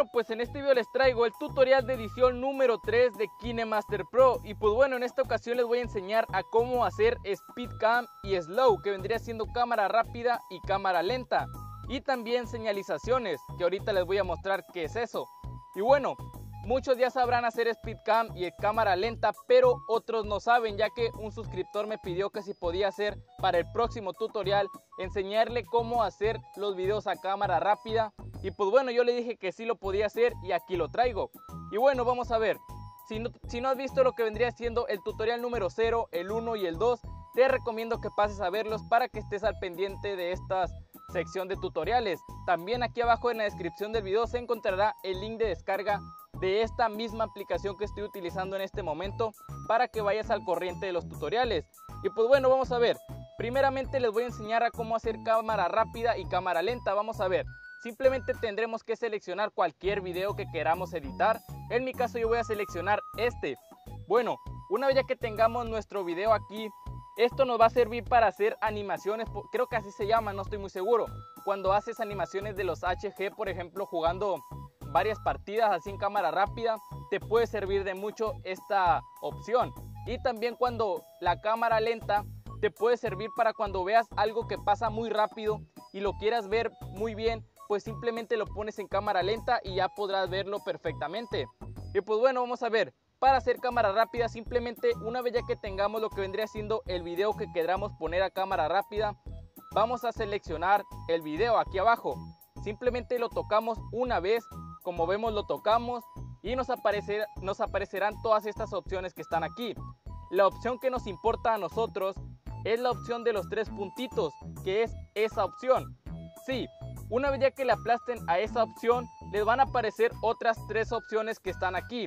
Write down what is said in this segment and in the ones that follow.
bueno, pues en este video les traigo el tutorial de edición número 3 de KineMaster Pro. Y pues bueno, en esta ocasión les voy a enseñar a cómo hacer Speed Cam y Slow, que vendría siendo cámara rápida y cámara lenta. Y también señalizaciones, que ahorita les voy a mostrar qué es eso. Y bueno, muchos ya sabrán hacer Speed Cam y cámara lenta, pero otros no saben, ya que un suscriptor me pidió que si podía hacer para el próximo tutorial enseñarle cómo hacer los videos a cámara rápida. Y pues bueno, yo le dije que sí lo podía hacer y aquí lo traigo. Y bueno, vamos a ver. Si no has visto lo que vendría siendo el tutorial número 0, el 1 y el 2, te recomiendo que pases a verlos para que estés al pendiente de esta sección de tutoriales. También aquí abajo en la descripción del video se encontrará el link de descarga de esta misma aplicación que estoy utilizando en este momento para que vayas al corriente de los tutoriales. Y pues bueno, vamos a ver. Primeramente les voy a enseñar a cómo hacer cámara rápida y cámara lenta. Vamos a ver. Simplemente tendremos que seleccionar cualquier video que queramos editar. En mi caso yo voy a seleccionar este. Bueno, una vez ya que tengamos nuestro video aquí, esto nos va a servir para hacer animaciones, creo que así se llama, no estoy muy seguro. Cuando haces animaciones de los HG, por ejemplo, jugando varias partidas así en cámara rápida, te puede servir de mucho esta opción. Y también cuando la cámara lenta te puede servir para cuando veas algo que pasa muy rápido y lo quieras ver muy bien, pues simplemente lo pones en cámara lenta y ya podrás verlo perfectamente. Y pues bueno, vamos a ver. Para hacer cámara rápida, simplemente una vez ya que tengamos lo que vendría siendo el video que queramos poner a cámara rápida, vamos a seleccionar el video aquí abajo. Simplemente lo tocamos una vez, como vemos lo tocamos y nos aparecerán todas estas opciones que están aquí. La opción que nos importa a nosotros es la opción de los 3 puntitos, que es esa opción. Sí, una vez ya que le aplasten a esa opción, les van a aparecer otras 3 opciones que están aquí,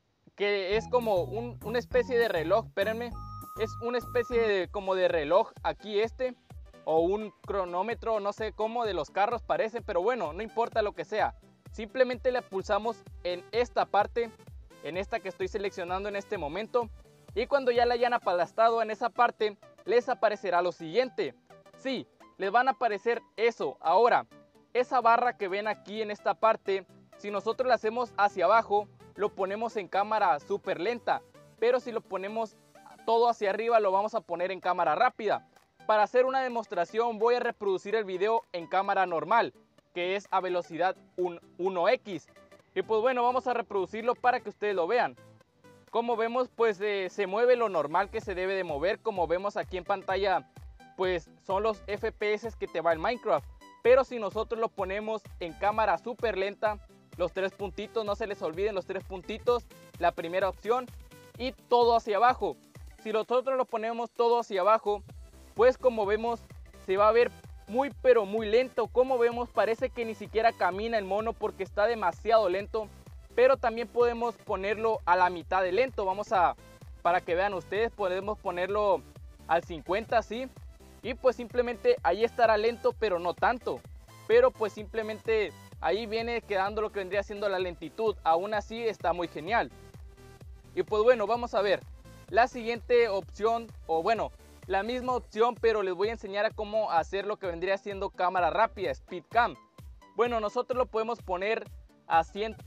que es como una especie de reloj. Espérenme, es una especie de como de reloj aquí o un cronómetro, no sé cómo, de los carros parece, pero bueno, no importa lo que sea. Simplemente le pulsamos en esta parte, en esta que estoy seleccionando en este momento, y cuando ya la hayan aplastado en esa parte, les aparecerá lo siguiente. Sí, les van a aparecer eso. Ahora, esa barra que ven aquí en esta parte, si nosotros la hacemos hacia abajo, lo ponemos en cámara súper lenta, pero si lo ponemos todo hacia arriba, lo vamos a poner en cámara rápida. Para hacer una demostración voy a reproducir el video en cámara normal, que es a velocidad 1x. Y pues bueno, vamos a reproducirlo para que ustedes lo vean. Como vemos, pues se mueve lo normal que se debe de mover. Como vemos aquí en pantalla, pues son los FPS que te va el Minecraft. Pero si nosotros lo ponemos en cámara súper lenta, los 3 puntitos, no se les olviden los 3 puntitos, la primera opción, y todo hacia abajo. Si nosotros lo ponemos todo hacia abajo, pues como vemos se va a ver muy pero muy lento. Como vemos parece que ni siquiera camina el mono porque está demasiado lento. Pero también podemos ponerlo a la mitad de lento. Para que vean ustedes, podemos ponerlo al 50 así. Y pues simplemente ahí estará lento, pero no tanto. Pero pues simplemente ahí viene quedando lo que vendría siendo la lentitud. Aún así está muy genial. Y pues bueno, vamos a ver la siguiente opción, o bueno, la misma opción, pero les voy a enseñar a cómo hacer lo que vendría siendo cámara rápida, Speed Cam. Bueno, nosotros lo podemos poner a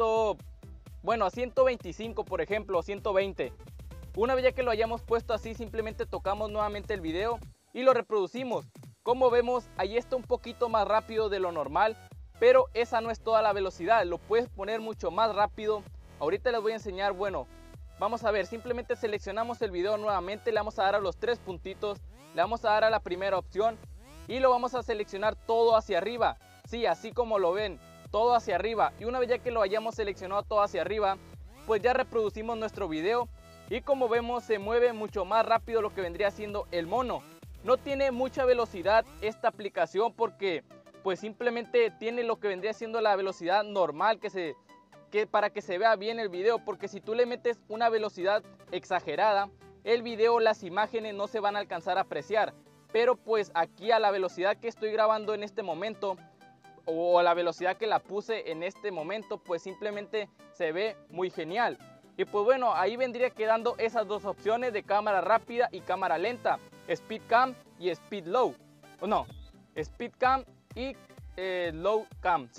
125, por ejemplo, o 120. Una vez ya que lo hayamos puesto así, simplemente tocamos nuevamente el video y lo reproducimos. Como vemos, ahí está un poquito más rápido de lo normal, pero esa no es toda la velocidad, lo puedes poner mucho más rápido. Ahorita les voy a enseñar. Bueno, vamos a ver, simplemente seleccionamos el video nuevamente, le vamos a dar a los 3 puntitos, le vamos a dar a la primera opción y lo vamos a seleccionar todo hacia arriba. Sí, así como lo ven, todo hacia arriba. Y una vez ya que lo hayamos seleccionado todo hacia arriba, pues ya reproducimos nuestro video y como vemos se mueve mucho más rápido lo que vendría siendo el mono. No tiene mucha velocidad esta aplicación porque pues simplemente tiene lo que vendría siendo la velocidad normal para que se vea bien el video, porque si tú le metes una velocidad exagerada, el video, las imágenes no se van a alcanzar a apreciar. Pero pues aquí a la velocidad que estoy grabando en este momento, o a la velocidad que la puse en este momento, pues simplemente se ve muy genial. Y pues bueno, ahí vendría quedando esas 2 opciones de cámara rápida y cámara lenta, Speed Cam y Speed Low. O no, Speed Cam y Low Cam, sí.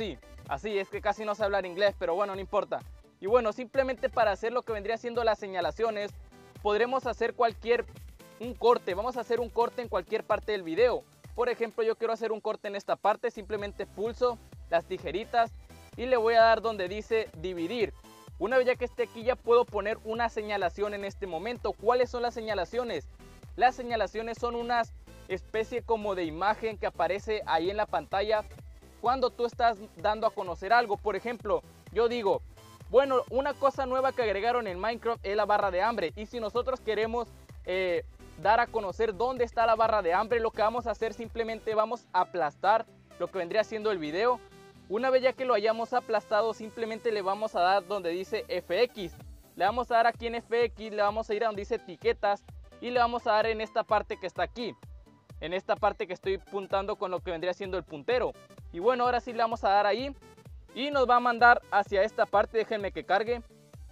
Así es que casi no sé hablar inglés, pero bueno, no importa. Y bueno, simplemente para hacer lo que vendría siendo las señalaciones, podremos hacer un corte. Vamos a hacer un corte en cualquier parte del video. Por ejemplo, yo quiero hacer un corte en esta parte, simplemente pulso las tijeritas y le voy a dar donde dice dividir. Una vez ya que esté aquí, ya puedo poner una señalación en este momento. ¿Cuáles son las señalaciones? Las señalaciones son unas especie como de imagen que aparece ahí en la pantalla cuando tú estás dando a conocer algo. Por ejemplo, yo digo, bueno, una cosa nueva que agregaron en Minecraft es la barra de hambre. Y si nosotros queremos dar a conocer dónde está la barra de hambre, lo que vamos a hacer simplemente vamos a aplastar lo que vendría siendo el video. Una vez ya que lo hayamos aplastado, simplemente le vamos a dar donde dice FX. Le vamos a dar aquí en FX, le vamos a ir a donde dice etiquetas y le vamos a dar en esta parte que está aquí. En esta parte que estoy apuntando con lo que vendría siendo el puntero. Y bueno, ahora sí le vamos a dar ahí. Y nos va a mandar hacia esta parte, déjenme que cargue.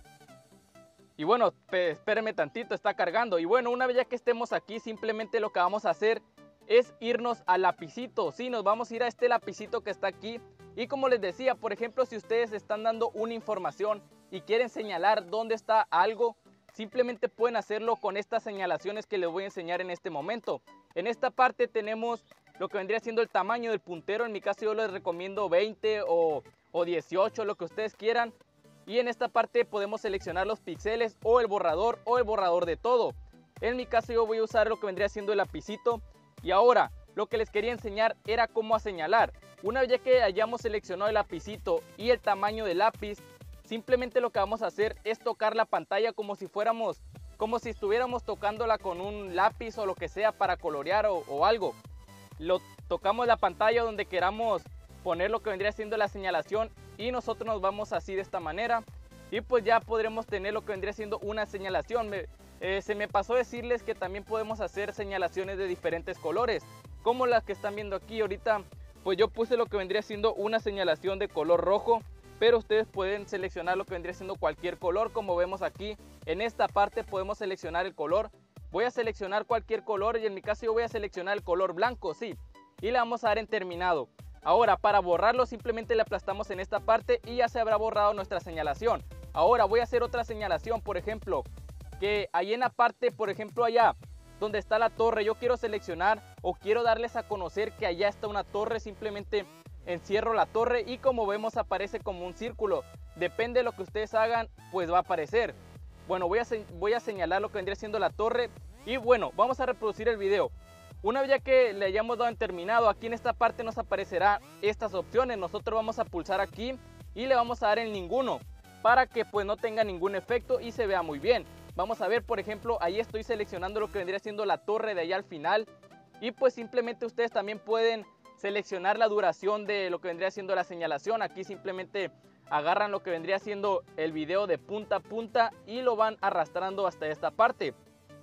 Y bueno, espérenme tantito, está cargando. Y bueno, una vez ya que estemos aquí, simplemente lo que vamos a hacer es irnos al lapicito. Sí, nos vamos a ir a este lapicito que está aquí. Y como les decía, por ejemplo, si ustedes están dando una información y quieren señalar dónde está algo, simplemente pueden hacerlo con estas señalaciones que les voy a enseñar en este momento. En esta parte tenemos lo que vendría siendo el tamaño del puntero. En mi caso yo les recomiendo 20 o 18, lo que ustedes quieran. Y en esta parte podemos seleccionar los píxeles o el borrador de todo. En mi caso yo voy a usar lo que vendría siendo el lapicito. Y ahora lo que les quería enseñar era cómo señalar. Una vez ya que hayamos seleccionado el lapicito y el tamaño del lápiz, simplemente lo que vamos a hacer es tocar la pantalla como si estuviéramos tocándola con un lápiz o lo que sea para colorear o algo. Lo tocamos la pantalla donde queramos poner lo que vendría siendo la señalación y nosotros nos vamos así de esta manera y pues ya podremos tener lo que vendría siendo una señalación. Se me pasó decirles que también podemos hacer señalaciones de diferentes colores, como las que están viendo aquí. Ahorita pues yo puse lo que vendría siendo una señalación de color rojo, pero ustedes pueden seleccionar lo que vendría siendo cualquier color. Como vemos aquí en esta parte podemos seleccionar el color. Voy a seleccionar cualquier color y en mi caso yo voy a seleccionar el color blanco, sí, y le vamos a dar en terminado. Ahora para borrarlo simplemente le aplastamos en esta parte y ya se habrá borrado nuestra señalación. Ahora voy a hacer otra señalación, por ejemplo, que ahí en la parte, por ejemplo allá donde está la torre, yo quiero seleccionar o quiero darles a conocer que allá está una torre. Simplemente encierro la torre y como vemos aparece como un círculo. Depende de lo que ustedes hagan, pues va a aparecer. Bueno, voy a señalar lo que vendría siendo la torre y bueno, vamos a reproducir el video. Una vez ya que le hayamos dado en terminado, aquí en esta parte nos aparecerá estas opciones. Nosotros vamos a pulsar aquí y le vamos a dar en ninguno para que pues no tenga ningún efecto y se vea muy bien. Vamos a ver, por ejemplo, ahí estoy seleccionando lo que vendría siendo la torre de allá al final y pues simplemente ustedes también pueden seleccionar la duración de lo que vendría siendo la señalación. Aquí simplemente agarran lo que vendría siendo el video de punta a punta y lo van arrastrando hasta esta parte.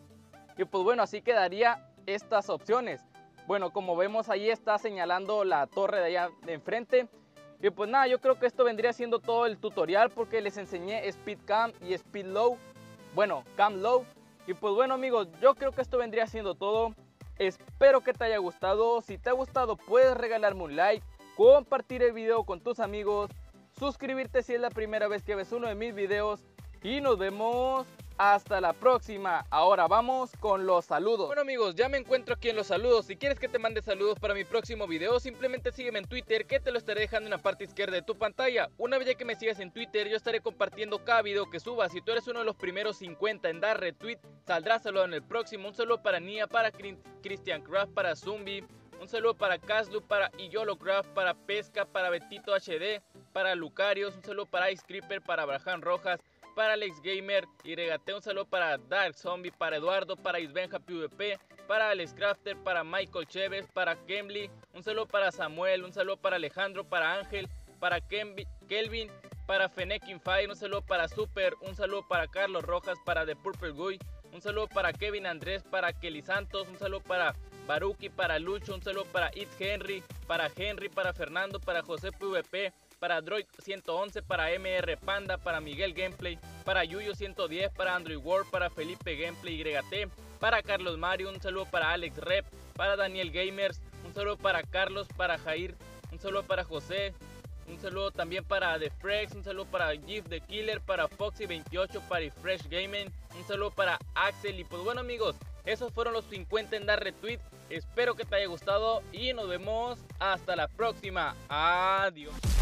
Y pues bueno, así quedaría estas opciones. Bueno, como vemos ahí está señalando la torre de allá de enfrente. Y pues nada, yo creo que esto vendría siendo todo el tutorial porque les enseñé Speed Cam y Speed Low. Bueno, Cam Low. Y pues bueno amigos, yo creo que esto vendría siendo todo. Espero que te haya gustado. Si te ha gustado puedes regalarme un like, compartir el video con tus amigos, suscribirte si es la primera vez que ves uno de mis videos y nos vemos hasta la próxima. Ahora vamos con los saludos. Bueno amigos, ya me encuentro aquí en los saludos. Si quieres que te mande saludos para mi próximo video, simplemente sígueme en Twitter, que te lo estaré dejando en la parte izquierda de tu pantalla. Una vez ya que me sigas en Twitter, yo estaré compartiendo cada video que suba. Si tú eres uno de los primeros 50 en dar retweet, saldrás saludado en el próximo. Un saludo para Nia, para Christian Craft, para Zumbi. Un saludo para Caslu, para Iyolocraft, para Pesca, para Betito HD, para Lucarios. Un saludo para Ice Creeper, para Abraham Rojas, para Alex Gamer y Regate. Un saludo para Dark Zombie, para Eduardo, para Isbenja PvP, para Alex Crafter, para Michael Chévez, para Kemly. Un saludo para Samuel, un saludo para Alejandro, para Ángel, para Kelvin, para Fenekin Fire. Un saludo para Super, un saludo para Carlos Rojas, para The Purple Guy. Un saludo para Kevin Andrés, para Kelly Santos. Un saludo para Baruki, para Lucho. Un saludo para It's Henry, para Fernando, para José PvP, para Droid 111, para MR Panda, para Miguel Gameplay, para Yuyo 110, para Android World, para Felipe Gameplay YT, para Carlos Mario. Un saludo para Alex Rep, para Daniel Gamers. Un saludo para Carlos, para Jair. Un saludo para José. un saludo también para The Frex, un saludo para GIF The Killer, para Foxy28, para Fresh Gaming, un saludo para Axel. Y pues bueno amigos, esos fueron los 50 en dar retweet. Espero que te haya gustado y nos vemos hasta la próxima. Adiós.